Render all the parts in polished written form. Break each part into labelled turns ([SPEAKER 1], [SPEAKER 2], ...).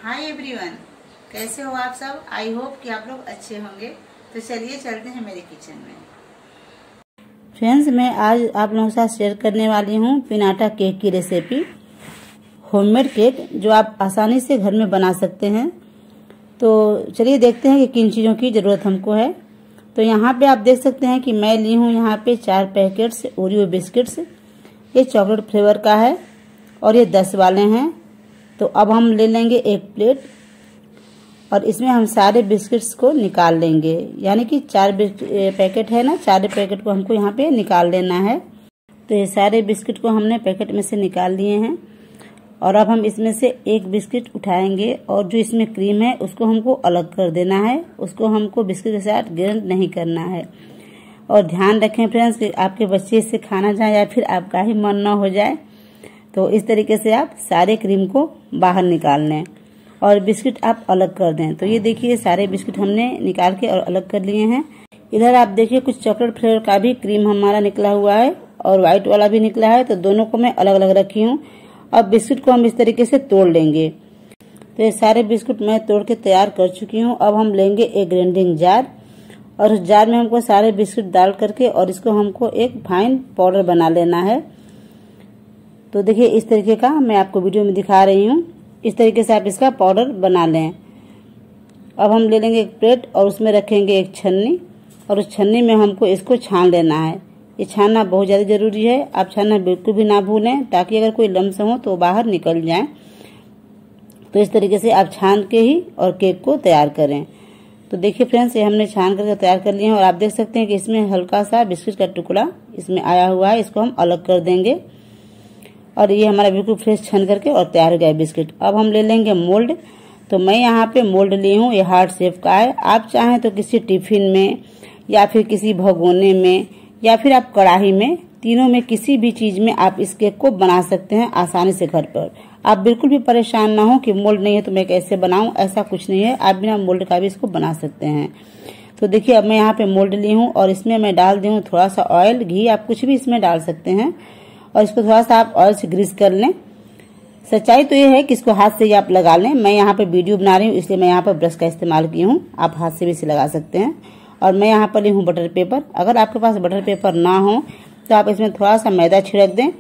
[SPEAKER 1] Hi everyone, कैसे हो आप सब। आई होप कि आप लोग अच्छे होंगे। तो चलिए चलते हैं मेरे किचन में। फ्रेंड्स, मैं आज आप लोगों के साथ शेयर करने वाली हूँ पिनाटा केक की रेसिपी। होममेड केक जो आप आसानी से घर में बना सकते हैं। तो चलिए देखते हैं कि किन चीज़ों की ज़रूरत हमको है। तो यहाँ पे आप देख सकते हैं कि मैं ली हूँ यहाँ पे 4 पैकेट्स ओरियो बिस्किट्स। ये चॉकलेट फ्लेवर का है और ये 10 वाले हैं। तो अब हम ले लेंगे एक प्लेट और इसमें हम सारे बिस्किट्स को निकाल लेंगे। यानी कि 4 पैकेट है ना, 4 पैकेट को हमको यहाँ पे निकाल लेना है। तो ये सारे बिस्किट को हमने पैकेट में से निकाल लिए हैं और अब हम इसमें से एक बिस्किट उठाएंगे और जो इसमें क्रीम है उसको हमको अलग कर देना है। उसको हमको बिस्किट के साथ ग्राइंड नहीं करना है। और ध्यान रखें फ्रेंड्स कि आपके बच्चे इससे खाना चाहें या फिर आपका ही मन न हो जाए। तो इस तरीके से आप सारे क्रीम को बाहर निकाल लें और बिस्किट आप अलग कर दें। तो ये देखिए सारे बिस्किट हमने निकाल के और अलग कर लिए हैं। इधर आप देखिए कुछ चॉकलेट फ्लेवर का भी क्रीम हमारा निकला हुआ है और व्हाइट वाला भी निकला है। तो दोनों को मैं अलग अलग रखी हूँ। अब बिस्किट को हम इस तरीके से तोड़ लेंगे। तो ये सारे बिस्कुट मैं तोड़ के तैयार कर चुकी हूँ। अब हम लेंगे एक ग्राइंडिंग जार और उस जार में हमको सारे बिस्कुट डाल करके और इसको हमको एक फाइन पाउडर बना लेना है। तो देखिए इस तरीके का मैं आपको वीडियो में दिखा रही हूँ। इस तरीके से आप इसका पाउडर बना लें। अब हम ले लेंगे एक प्लेट और उसमें रखेंगे एक छन्नी और उस छन्नी में हमको इसको छान लेना है। ये छानना बहुत ज़्यादा ज़रूरी है। आप छानना बिल्कुल भी ना भूलें ताकि अगर कोई लम्स हो तो बाहर निकल जाए। तो इस तरीके से आप छान के ही और केक को तैयार करें। तो देखिए फ्रेंड्स, ये हमने छान करके तैयार कर लिया है और आप देख सकते हैं कि इसमें हल्का सा बिस्किट का टुकड़ा इसमें आया हुआ है। इसको हम अलग कर देंगे और ये हमारा बिल्कुल फ्रेश छन करके और तैयार हो गया बिस्किट। अब हम ले लेंगे मोल्ड। तो मैं यहाँ पे मोल्ड ली हूँ, ये हार्ट शेप का है। आप चाहें तो किसी टिफिन में या फिर किसी भगोने में या फिर आप कढ़ाई में, तीनों में किसी भी चीज में आप इस केक को बना सकते हैं आसानी से घर पर। आप बिल्कुल भी परेशान ना हो कि मोल्ड नहीं है तो मैं कैसे बनाऊं, ऐसा कुछ नहीं है। आप बिना मोल्ड का भी इसको बना सकते हैं। तो देखिए अब मैं यहाँ पे मोल्ड ली हूँ और इसमें मैं डाल दी हूँ थोड़ा सा ऑयल, घी, आप कुछ भी इसमें डाल सकते हैं और इसको थोड़ा सा आप ऑयल से ग्रीस कर लें। सच्चाई तो ये है कि इसको हाथ से ही आप लगा लें। मैं यहाँ पे वीडियो बना रही हूँ इसलिए मैं यहाँ पर ब्रश का इस्तेमाल की हूँ। आप हाथ से भी इसे लगा सकते हैं। और मैं यहाँ पर ली हूँ बटर पेपर। अगर आपके पास बटर पेपर ना हो तो आप इसमें थोड़ा सा मैदा छिड़क दें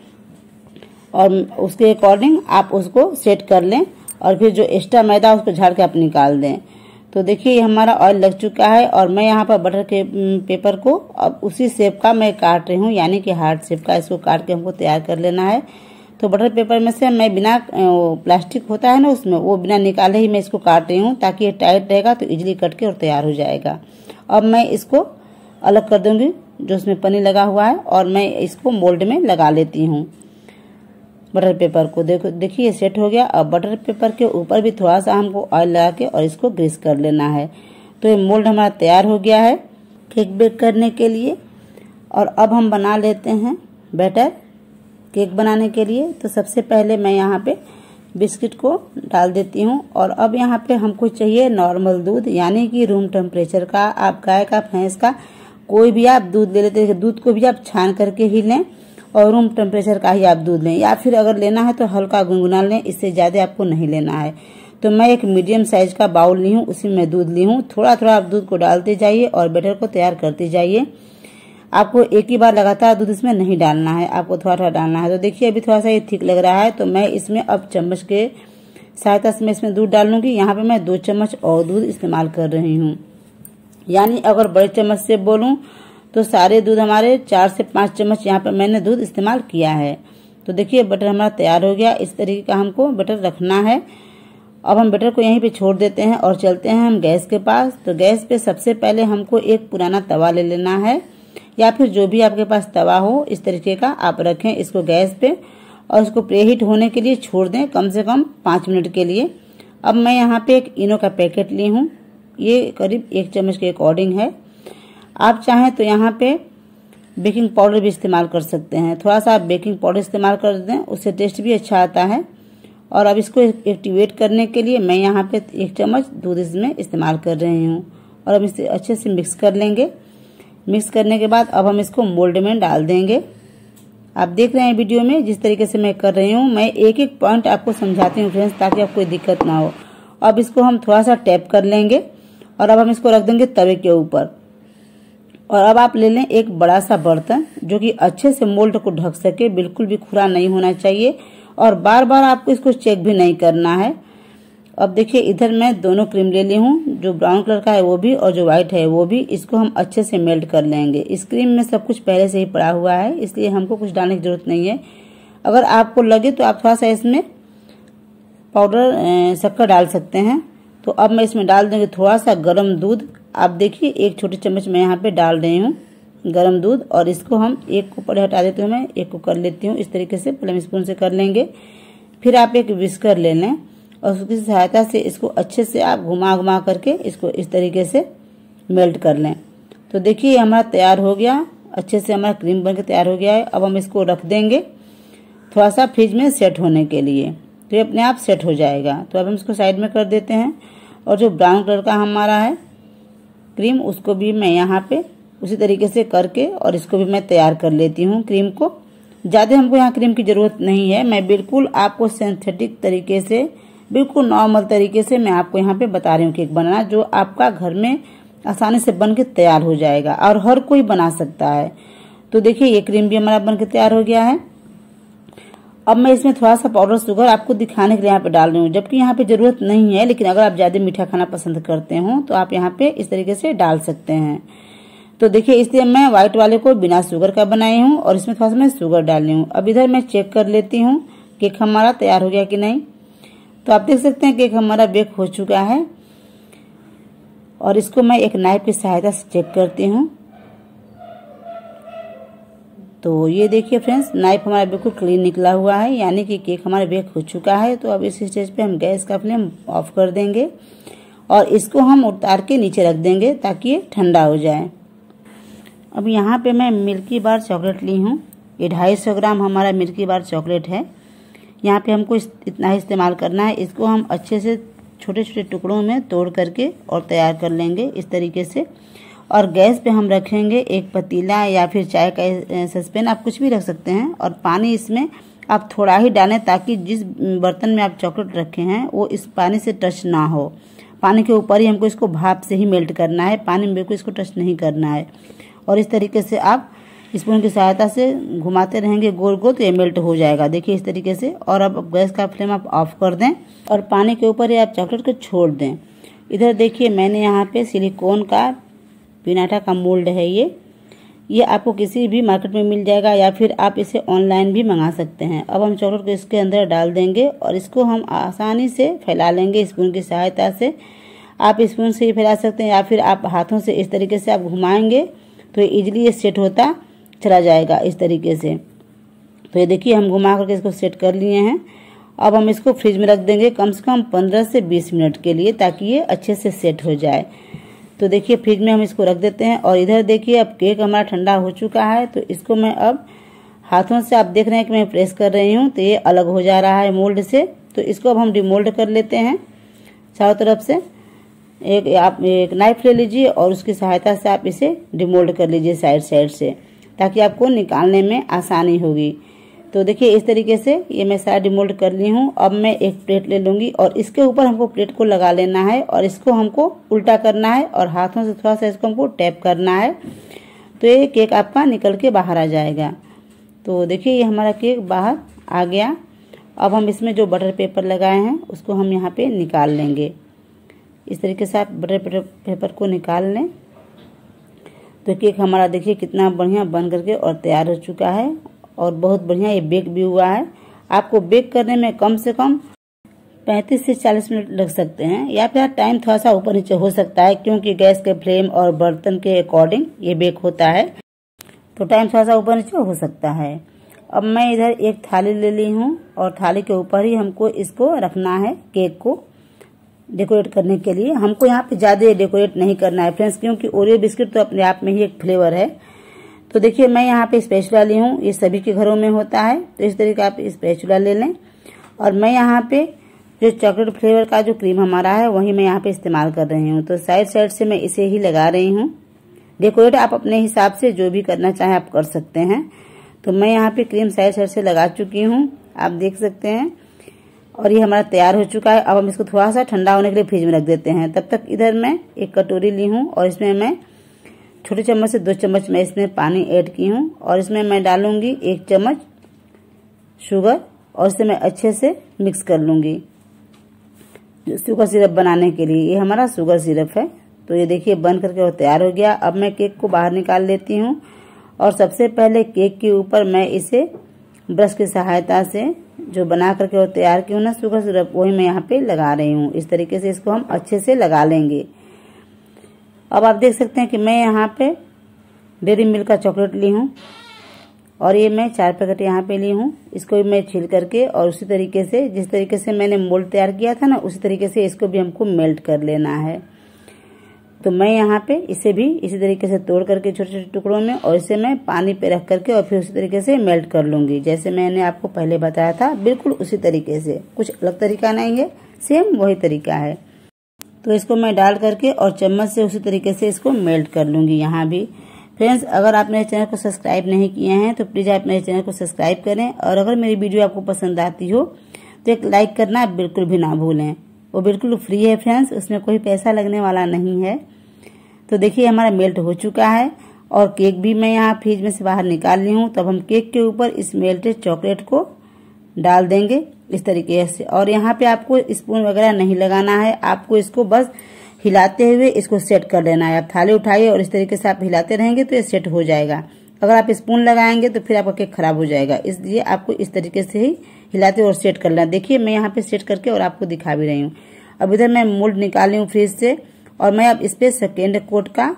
[SPEAKER 1] और उसके अकॉर्डिंग आप उसको सेट कर लें और फिर जो एक्स्ट्रा मैदा उसको झाड़ के आप निकाल दें। तो देखिए ये हमारा ऑयल लग चुका है और मैं यहाँ पर बटर के पेपर को अब उसी शेप का मैं काट रही हूँ, यानी कि हार्ट शेप का। इसको काट के हमको तैयार कर लेना है। तो बटर पेपर में से मैं बिना प्लास्टिक होता है ना उसमें, वो बिना निकाले ही मैं इसको काट रही हूँ ताकि ये टाइट रहेगा तो इजीली कट के और तैयार हो जाएगा। अब मैं इसको अलग कर दूंगी जो उसमें पन्नी लगा हुआ है और मैं इसको मोल्ड में लगा लेती हूँ बटर पेपर को। देखिए ये सेट हो गया। अब बटर पेपर के ऊपर भी थोड़ा सा हमको ऑयल लगा के और इसको ग्रीस कर लेना है। तो ये मोल्ड हमारा तैयार हो गया है केक बेक करने के लिए। और अब हम बना लेते हैं बैटर केक बनाने के लिए। तो सबसे पहले मैं यहाँ पे बिस्किट को डाल देती हूँ और अब यहाँ पे हमको चाहिए नॉर्मल दूध, यानी कि रूम टेम्परेचर का। आप गाय का, भैंस का, कोई भी आप दूध ले लेते हैं। दूध को भी आप छान करके ही लें और रूम टेम्परेचर का ही आप दूध लें, या फिर अगर लेना है तो हल्का गुनगुना लें, इससे ज़्यादा आपको नहीं लेना है। तो मैं एक मीडियम साइज का बाउल ली हूँ, उसी में दूध ली हूँ। थोड़ा थोड़ा आप दूध को डालते जाइए और बैटर को तैयार करते जाइए। आपको एक ही बार लगातार दूध इसमें नहीं डालना है, आपको थोड़ा थोड़ा डालना है। तो देखिए अभी थोड़ा सा ये थिक लग रहा है तो मैं इसमें अब चम्मच के सहायता से मैं इसमें दूध डाल लूँगी। यहाँ पे मैं 2 चम्मच और दूध इस्तेमाल कर रही हूँ। यानी अगर बड़े चम्मच से बोलूँ तो सारे दूध हमारे 4 से 5 चम्मच यहाँ पर मैंने दूध इस्तेमाल किया है। तो देखिए बटर हमारा तैयार हो गया। इस तरीके का हमको बटर रखना है। अब हम बटर को यहीं पे छोड़ देते हैं और चलते हैं हम गैस के पास। तो गैस पे सबसे पहले हमको एक पुराना तवा ले लेना है, या फिर जो भी आपके पास तवा हो इस तरीके का आप रखें इसको गैस पे और इसको प्रीहीट होने के लिए छोड़ दें कम से कम 5 मिनट के लिए। अब मैं यहाँ पे एक इनो का पैकेट ली हूँ, ये करीब 1 चम्मच के अकॉर्डिंग है। आप चाहें तो यहाँ पे बेकिंग पाउडर भी इस्तेमाल कर सकते हैं। थोड़ा सा आप बेकिंग पाउडर इस्तेमाल कर दें, उससे टेस्ट भी अच्छा आता है। और अब इसको एक्टिवेट करने के लिए मैं यहाँ पे 1 चम्मच दूध इसमें इस्तेमाल कर रही हूँ और अब इसे अच्छे से मिक्स कर लेंगे। मिक्स करने के बाद अब हम इसको मोल्ड में डाल देंगे। आप देख रहे हैं वीडियो में जिस तरीके से मैं कर रही हूँ। मैं एक एक पॉइंट आपको समझाती हूँ फ्रेंड्स ताकि आपको कोई दिक्कत ना हो। अब इसको हम थोड़ा सा टैप कर लेंगे और अब हम इसको रख देंगे तवे के ऊपर। और अब आप ले लें एक बड़ा सा बर्तन जो कि अच्छे से मोल्ड को ढक सके, बिल्कुल भी खुला नहीं होना चाहिए और बार बार आपको इसको चेक भी नहीं करना है। अब देखिए इधर मैं दोनों क्रीम ले ली हूँ, जो ब्राउन कलर का है वो भी और जो व्हाइट है वो भी। इसको हम अच्छे से मेल्ट कर लेंगे। इस क्रीम में सब कुछ पहले से ही पड़ा हुआ है, इसलिए हमको कुछ डालने की जरूरत नहीं है। अगर आपको लगे तो आप थोड़ा सा इसमें पाउडर शक्कर डाल सकते हैं। तो अब मैं इसमें डाल दूंगी थोड़ा सा गर्म दूध। आप देखिए 1 छोटी चम्मच मैं यहाँ पे डाल रही हूँ गर्म दूध, और इसको हम एक को पहले हटा देती हूँ, मैं एक को कर लेती हूँ इस तरीके से, पहले स्पून से कर लेंगे। फिर आप एक विस्कर ले लें और उसकी सहायता से इसको अच्छे से आप घुमा घुमा करके इसको इस तरीके से मेल्ट कर लें। तो देखिए हमारा तैयार हो गया, अच्छे से हमारा क्रीम बनकर तैयार हो गया है। अब हम इसको रख देंगे थोड़ा सा फ्रिज में सेट होने के लिए, तो ये अपने आप सेट हो जाएगा। तो अब हम इसको साइड में कर देते हैं। और जो ब्राउन कलर का हमारा है क्रीम, उसको भी मैं यहाँ पे उसी तरीके से करके और इसको भी मैं तैयार कर लेती हूँ। क्रीम को ज़्यादा हमको यहाँ क्रीम की ज़रूरत नहीं है, मैं बिल्कुल आपको सिंथेटिक तरीके से, बिल्कुल नॉर्मल तरीके से मैं आपको यहाँ पे बता रही हूँ केक बनाना, जो आपका घर में आसानी से बन के तैयार हो जाएगा और हर कोई बना सकता है। तो देखिए ये क्रीम भी हमारा बन के तैयार हो गया है। अब मैं इसमें थोड़ा सा पाउडर शुगर आपको दिखाने के लिए यहाँ पे डाल रही हूँ, जबकि यहाँ पे जरूरत नहीं है, लेकिन अगर आप ज्यादा मीठा खाना पसंद करते हो तो आप यहाँ पे इस तरीके से डाल सकते हैं। तो देखिए इसलिए मैं व्हाइट वाले को बिना शुगर का बनाई हूँ और इसमें थोड़ा सा मैं शुगर डाली हूँ। अब इधर मैं चेक कर लेती हूँ केक हमारा तैयार हो गया कि नहीं। तो आप देख सकते हैं केक हमारा बेक हो चुका है और इसको मैं एक नाइफ की सहायता से चेक करती हूँ। तो ये देखिए फ्रेंड्स, नाइफ हमारा बिल्कुल क्लीन निकला हुआ है, यानी कि केक हमारा बेक हो चुका है। तो अब इस स्टेज पे हम गैस का फ्लेम ऑफ कर देंगे और इसको हम उतार के नीचे रख देंगे ताकि ये ठंडा हो जाए। अब यहाँ पे मैं मिल्की बार चॉकलेट ली हूँ, ये 250 ग्राम हमारा मिल्की बार चॉकलेट है। यहाँ पे हमको इतना ही इस्तेमाल करना है। इसको हम अच्छे से छोटे छोटे टुकड़ों में तोड़ करके और तैयार कर लेंगे इस तरीके से। और गैस पे हम रखेंगे एक पतीला या फिर चाय का सस्पेन, आप कुछ भी रख सकते हैं। और पानी इसमें आप थोड़ा ही डालें ताकि जिस बर्तन में आप चॉकलेट रखे हैं वो इस पानी से टच ना हो। पानी के ऊपर ही हमको इसको भाप से ही मेल्ट करना है, पानी में बिल्कुल इसको टच नहीं करना है। और इस तरीके से आप स्पून की सहायता से घुमाते रहेंगे गोल गोल, तो ये मेल्ट हो जाएगा। देखिए इस तरीके से। और अब गैस का फ्लेम आप ऑफ कर दें और पानी के ऊपर ही आप चॉकलेट को छोड़ दें। इधर देखिए मैंने यहाँ पे सिलिकॉन का पिनाटा का मोल्ड है, ये आपको किसी भी मार्केट में मिल जाएगा या फिर आप इसे ऑनलाइन भी मंगा सकते हैं। अब हम चॉकलेट को इसके अंदर डाल देंगे और इसको हम आसानी से फैला लेंगे स्पून की सहायता से। आप स्पून से ही फैला सकते हैं या फिर आप हाथों से इस तरीके से आप घुमाएंगे तो इजीली ये सेट होता चला जाएगा इस तरीके से। तो ये देखिए हम घुमा करके इसको सेट कर लिए हैं। अब हम इसको फ्रिज में रख देंगे कम से कम 15 से 20 मिनट के लिए, ताकि ये अच्छे से सेट हो जाए। तो देखिए फ्रिज में हम इसको रख देते हैं। और इधर देखिए अब केक हमारा ठंडा हो चुका है, तो इसको मैं अब हाथों से, आप देख रहे हैं कि मैं प्रेस कर रही हूँ तो ये अलग हो जा रहा है मोल्ड से। तो इसको अब हम डिमोल्ड कर लेते हैं चारों तरफ से। आप एक नाइफ ले लीजिए और उसकी सहायता से आप इसे डिमोल्ड कर लीजिए साइड साइड से, ताकि आपको निकालने में आसानी होगी। तो देखिए इस तरीके से ये मैं सारा डिमोल्ड कर ली हूँ। अब मैं एक प्लेट ले लूँगी और इसके ऊपर हमको प्लेट को लगा लेना है और इसको हमको उल्टा करना है और हाथों से थोड़ा सा इसको हमको टैप करना है, तो ये केक आपका निकल के बाहर आ जाएगा। तो देखिए ये हमारा केक बाहर आ गया। अब हम इसमें जो बटर पेपर लगाए हैं उसको हम यहाँ पे निकाल लेंगे। इस तरीके से आप बटर पेपर को निकाल लें। तो केक हमारा देखिए कितना बढ़िया बन करके और तैयार हो चुका है और बहुत बढ़िया ये बेक भी हुआ है। आपको बेक करने में कम से कम 35 से 40 मिनट लग सकते हैं, या फिर टाइम थोड़ा सा ऊपर नीचे हो सकता है, क्योंकि गैस के फ्लेम और बर्तन के अकॉर्डिंग ये बेक होता है, तो टाइम थोड़ा सा ऊपर नीचे हो सकता है। अब मैं इधर एक थाली ले ली हूँ और थाली के ऊपर ही हमको इसको रखना है केक को डेकोरेट करने के लिए। हमको यहाँ पे ज्यादा डेकोरेट नहीं करना है फ्रेंड्स, क्योंकि ओरियो बिस्किट तो अपने आप में ही एक फ्लेवर है। तो देखिए मैं यहाँ पे स्पैचुला ली हूँ, ये सभी के घरों में होता है, तो इस तरीके आप स्पैचुला ले लें। और मैं यहाँ पे जो चॉकलेट फ्लेवर का जो क्रीम हमारा है वही मैं यहाँ पे इस्तेमाल कर रही हूँ। तो साइड साइड से मैं इसे ही लगा रही हूँ। डेकोरेट आप अपने हिसाब से जो भी करना चाहे आप कर सकते हैं। तो मैं यहाँ पे क्रीम साइड साइड से लगा चुकी हूँ, आप देख सकते हैं। और ये हमारा तैयार हो चुका है। अब हम इसको थोड़ा सा ठंडा होने के लिए फ्रिज में रख देते हैं। तब तक इधर मैं एक कटोरी ली हूँ और इसमें मैं छोटे चम्मच से 2 चम्मच मैं इसमें पानी ऐड की हूँ और इसमें मैं डालूंगी 1 चम्मच शुगर और इसे मैं अच्छे से मिक्स कर लूंगी शुगर सिरप बनाने के लिए। ये हमारा शुगर सिरप है। तो ये देखिए बन करके और तैयार हो गया। अब मैं केक को बाहर निकाल लेती हूँ और सबसे पहले केक के ऊपर मैं इसे ब्रश की सहायता से जो बना करके और तैयार की हूँ ना शुगर सिरप, वही मैं यहाँ पे लगा रही हूँ। इस तरीके से इसको हम अच्छे से लगा लेंगे। अब आप देख सकते हैं कि मैं यहाँ पे डेयरी मिल्क का चॉकलेट ली हूँ और ये मैं 4 पैकेट यहाँ पे ली हूँ। इसको भी मैं छील करके और उसी तरीके से जिस तरीके से मैंने मोल्ड तैयार किया था ना, उसी तरीके से इसको भी हमको मेल्ट कर लेना है। तो मैं यहाँ पे इसे भी इसी तरीके से तोड़ करके छोटे छोटे टुकड़ों में और इसे मैं पानी पे रख करके और फिर उसी तरीके से मेल्ट कर लूंगी, जैसे मैंने आपको पहले बताया था। बिल्कुल उसी तरीके से, कुछ अलग तरीका नहीं है, सेम वही तरीका है। तो इसको मैं डाल करके और चम्मच से उसी तरीके से इसको मेल्ट कर लूंगी यहाँ भी। फ्रेंड्स, अगर आप मेरे चैनल को सब्सक्राइब नहीं किए हैं तो प्लीज आप मेरे चैनल को सब्सक्राइब करें और अगर मेरी वीडियो आपको पसंद आती हो तो एक लाइक करना बिल्कुल भी ना भूलें। वो बिल्कुल फ्री है फ्रेंड्स, उसमें कोई पैसा लगने वाला नहीं है। तो देखिए हमारा मेल्ट हो चुका है और केक भी मैं यहाँ फ्रिज में से बाहर निकाल ली हूँ। तब हम केक के ऊपर इस मेल्टेड चॉकलेट को डाल देंगे इस तरीके से। और यहाँ पे आपको स्पून वगैरह नहीं लगाना है, आपको इसको बस हिलाते हुए इसको सेट कर लेना है। आप थाली उठाइए और इस तरीके से आप हिलाते रहेंगे तो ये सेट हो जाएगा। अगर आप स्पून लगाएंगे तो फिर आपका केक खराब हो जाएगा, इसलिए आपको इस तरीके से ही हिलाते और सेट कर लेना। देखिए मैं यहाँ पे सेट करके और आपको दिखा भी रही हूँ। अब इधर मैं मोल्ड निकाली हूँ फ्रिज से और मैं अब इस पे सेकेंड कोट का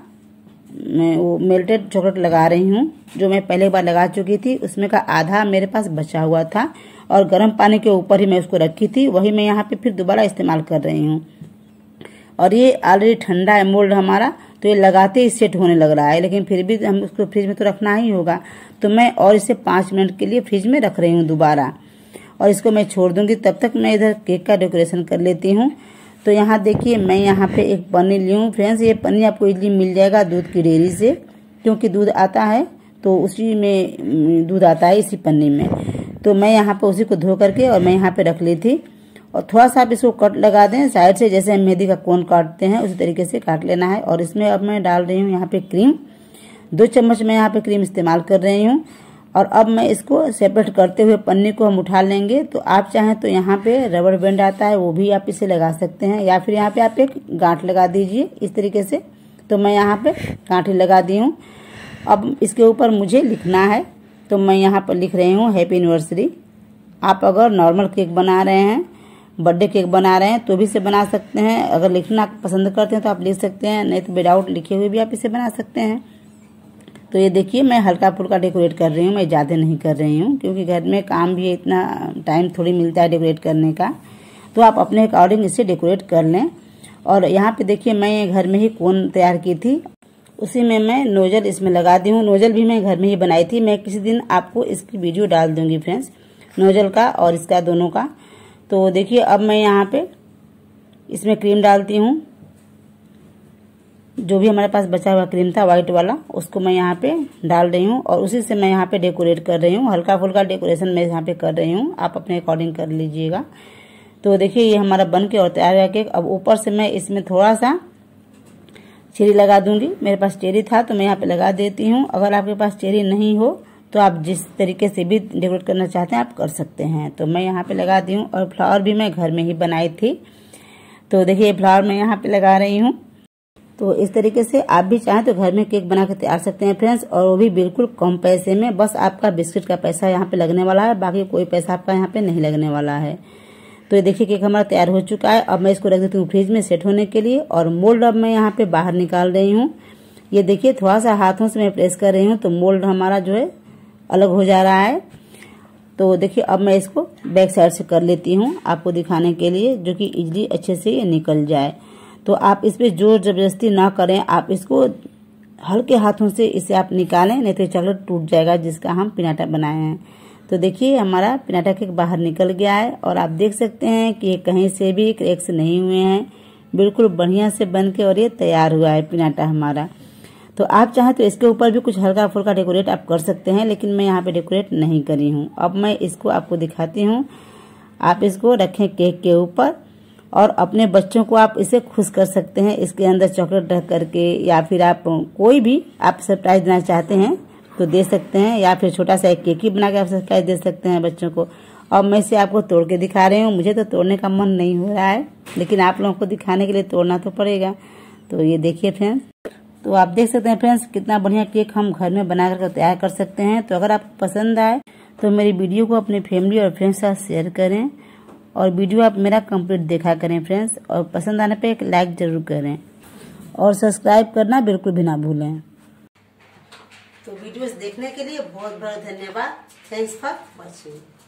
[SPEAKER 1] वो मेल्टेड चॉकलेट लगा रही हूँ। जो मैं पहले बार लगा चुकी थी उसमें का आधा मेरे पास बचा हुआ था और गर्म पानी के ऊपर ही मैं उसको रखी थी, वही मैं यहाँ पे फिर दोबारा इस्तेमाल कर रही हूँ। और ये ऑलरेडी ठंडा है मोल्ड हमारा, तो ये लगाते ही सेट होने लग रहा है, लेकिन फिर भी हम उसको फ्रिज में तो रखना ही होगा। तो मैं और इसे 5 मिनट के लिए फ्रिज में रख रही हूँ दोबारा और इसको मैं छोड़ दूंगी। तब तक मैं इधर केक का डेकोरेशन कर लेती हूँ। तो यहाँ देखिए मैं यहाँ पे एक पन्नी ली हूँ। फ्रेंड्स, ये पन्नी आपको इजीली मिल जाएगा दूध की डेयरी से, क्योंकि दूध आता है तो उसी में दूध आता है इसी पन्नी में। तो मैं यहाँ पे उसी को धो करके और मैं यहाँ पे रख ली थी। और थोड़ा सा आप इसको कट लगा दें साइड से, जैसे हम मेहंदी का कोन काटते हैं उसी तरीके से काट लेना है। और इसमें अब मैं डाल रही हूँ यहाँ पे क्रीम, 2 चम्मच मैं यहाँ पे क्रीम इस्तेमाल कर रही हूँ। और अब मैं इसको सेपरेट करते हुए पन्नी को हम उठा लेंगे। तो आप चाहें तो यहाँ पे रबड़ बैंड आता है, वो भी आप इसे लगा सकते हैं, या फिर यहाँ पे आप एक गांठ लगा दीजिए इस तरीके से। तो मैं यहाँ पे गांठी लगा दी हूँ। अब इसके ऊपर मुझे लिखना है, तो मैं यहाँ पर लिख रही हूँ हैप्पी एनिवर्सरी। आप अगर नॉर्मल केक बना रहे हैं, बर्थडे केक बना रहे हैं तो भी इसे बना सकते हैं। अगर लिखना पसंद करते हैं तो आप लिख सकते हैं, नहीं तो विदाउट लिखे हुए भी आप इसे बना सकते हैं। तो ये देखिए मैं हल्का फुल्का डेकोरेट कर रही हूँ, मैं ज़्यादा नहीं कर रही हूँ, क्योंकि घर में काम भी है, इतना टाइम थोड़ी मिलता है डेकोरेट करने का। तो आप अपने अकॉर्डिंग इसे डेकोरेट कर लें। और यहाँ पे देखिए मैं घर में ही कोन तैयार की थी, उसी में मैं नोजल इसमें लगा दी हूँ। नोजल भी मैं घर में ही बनाई थी, मैं किसी दिन आपको इसकी वीडियो डाल दूंगी फ्रेंड्स, नोजल का और इसका दोनों का। तो देखिए अब मैं यहाँ पे इसमें क्रीम डालती हूँ, जो भी हमारे पास बचा हुआ क्रीम था व्हाइट वाला, उसको मैं यहाँ पे डाल रही हूँ और उसी से मैं यहाँ पे डेकोरेट कर रही हूँ। हल्का फुल्का डेकोरेशन मैं यहाँ पे कर रही हूँ, आप अपने अकॉर्डिंग कर लीजिएगा। तो देखिए ये हमारा बन के और तैयार है केक। अब ऊपर से मैं इसमें थोड़ा सा चेरी लगा दूंगी। मेरे पास चेरी था तो मैं यहाँ पे लगा देती हूँ। अगर आपके पास चेरी नहीं हो तो आप जिस तरीके से भी डेकोरेट करना चाहते हैं आप कर सकते हैं। तो मैं यहाँ पे लगा दी हूँ। और फ्लावर भी मैं घर में ही बनाई थी, तो देखिए फ्लावर मैं यहाँ पे लगा रही हूँ। तो इस तरीके से आप भी चाहें तो घर में केक बना के तैयार सकते हैं फ्रेंड्स, और वो भी बिल्कुल कम पैसे में। बस आपका बिस्किट का पैसा यहाँ पे लगने वाला है, बाकी कोई पैसा आपका यहाँ पे नहीं लगने वाला है। तो ये देखिए केक हमारा तैयार हो चुका है। अब मैं इसको रख देती हूँ फ्रिज में सेट होने के लिए। और मोल्ड अब मैं यहाँ पे बाहर निकाल रही हूँ। ये देखिए थोड़ा सा हाथों से मैं प्रेस कर रही हूँ तो मोल्ड हमारा जो है अलग हो जा रहा है। तो देखिए अब मैं इसको बैक साइड से कर लेती हूँ आपको दिखाने के लिए, जो कि इजीली अच्छे से ये निकल जाए। तो आप इस पे जोर जबरदस्ती ना करें, आप इसको हल्के हाथों से इसे आप निकालें, नहीं तो चॉकलेट टूट जाएगा जिसका हम पिनाटा बनाए हैं। तो देखिए हमारा पिनाटा केक बाहर निकल गया है और आप देख सकते हैं कि ये कहीं से भी क्रैक्स नहीं हुए हैं, बिल्कुल बढ़िया से बन के और ये तैयार हुआ है पिनाटा हमारा। तो आप चाहें तो इसके ऊपर भी कुछ हल्का फुल्का डेकोरेट आप कर सकते हैं, लेकिन मैं यहाँ पे डेकोरेट नहीं करी हूँ। अब मैं इसको आपको दिखाती हूँ। आप इसको रखें केक के ऊपर और अपने बच्चों को आप इसे खुश कर सकते हैं। इसके अंदर चॉकलेट रख करके, या फिर आप कोई भी आप सरप्राइज देना चाहते हैं तो दे सकते हैं, या फिर छोटा सा एक केक ही बना के आप सरप्राइज दे सकते हैं बच्चों को। और मैं इसे आपको तोड़ के दिखा रही हूँ। मुझे तो तोड़ने का मन नहीं हो रहा है, लेकिन आप लोगों को दिखाने के लिए तोड़ना तो पड़ेगा। तो ये देखिए फ्रेंड्स, तो आप देख सकते हैं फ्रेंड्स कितना बढ़िया केक हम घर में बना कर तैयार कर सकते हैं। तो अगर आपको पसंद आए तो मेरी वीडियो को अपने फैमिली और फ्रेंड्स के साथ शेयर करें, और वीडियो आप मेरा कंप्लीट देखा करें फ्रेंड्स, और पसंद आने पे एक लाइक जरूर करें और सब्सक्राइब करना बिल्कुल भी ना भूलें। तो वीडियोस देखने के लिए बहुत बहुत धन्यवाद। Thanks for watching.